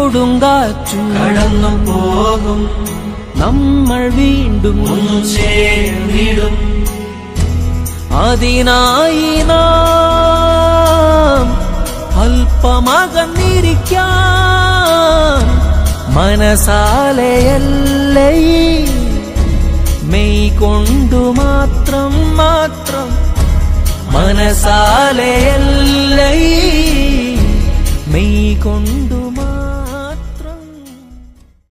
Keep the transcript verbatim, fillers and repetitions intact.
കൊടുങ്കാറ്റു കടന്നു പോകും, നമ്മൾ വീണ്ടും ഒന്നു ചേർന്നിടും. അതിനായി നാം അല്പമകന്നിരിക്കാം. മനസാലയല്ലേ മെയ് കൊണ്ടു മാത്രം മാത്രം, മനസാലയല്ലേ മെയ് കൊണ്ടു